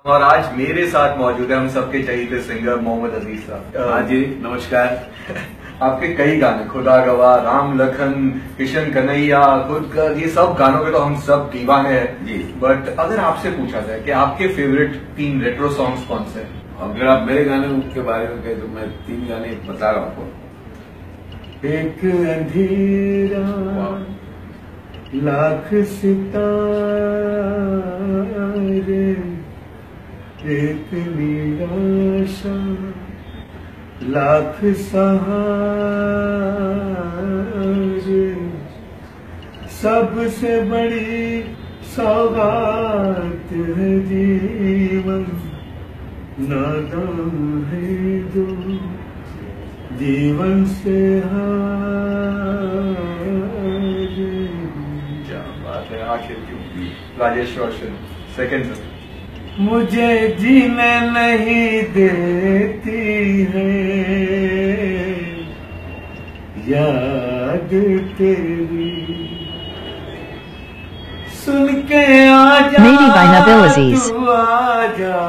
और आज मेरे साथ मौजूद है हम सबके चहीते सिंगर मोहम्मद अजीज साहब। हाँ जी, नमस्कार। आपके कई गाने, खुदा गवाह, राम लखन, किशन कन्हैया, खुद का, ये सब गानों के तो हम सब दीवाने हैं जी। बट अगर आपसे पूछा जाए कि आपके फेवरेट 3 रेट्रो सॉन्ग्स कौन से हैं? अगर आप मेरे गाने के बारे में कहें तो मैं 3 गाने बता रहा हूँ आपको। एक अंधेरा, लाख सितारे, एक निराशा, लाख सहारे, सबसे बड़ी सौगात है जीवन, नादान है जो जीवन से हारे। क्या बात है। आखिर क्यों? Rajesh Roshan, second sir. मुझे जीने नहीं देती है याद तेरी, सुन के आजा तू आजा,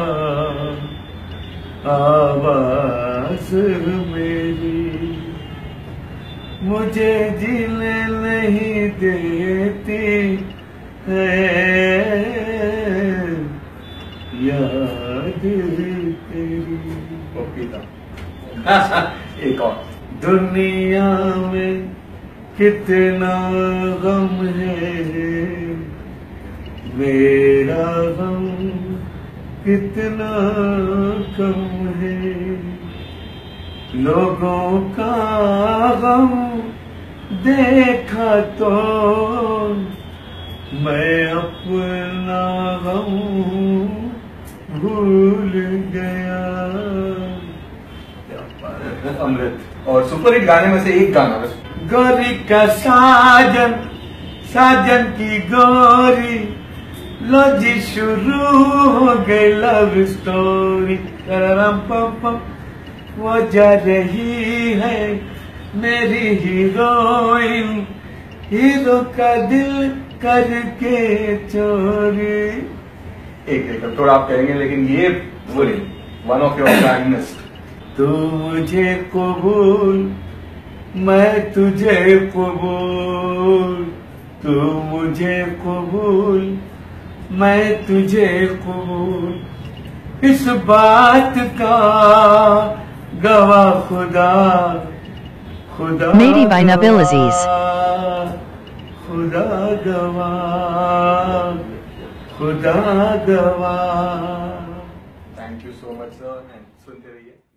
आवाज मेरी मुझे जीने नहीं देती है याद तेरी। एक और। दुनिया में कितना गम है, मेरा गम कितना कम है, लोगों का गम देखा तो मैं अपना गम भूल गया। अमृत। और सुपरहिट गाने में से एक गाना बस। गौरी का साजन, साजन की गौरी, लो जी शुरू हो गई लव स्टोरी, तररम पम पम, वो जा रही है मेरी हीरोइन, हीरो का दिल करके चोरी। एक थोड़ा आप कहेंगे लेकिन ये बोलिए, वन ऑफ योर फाइनेस्ट। तू मुझे कबूल, मैं तुझे कबूल, तू मुझे कबूल, मैं तुझे कबूल, इस बात का गवाह खुदा, खुदा Made by Nabilities. खुदा Gawah, Khuda Gawah. Thank you so much sir, सुनते रहिए।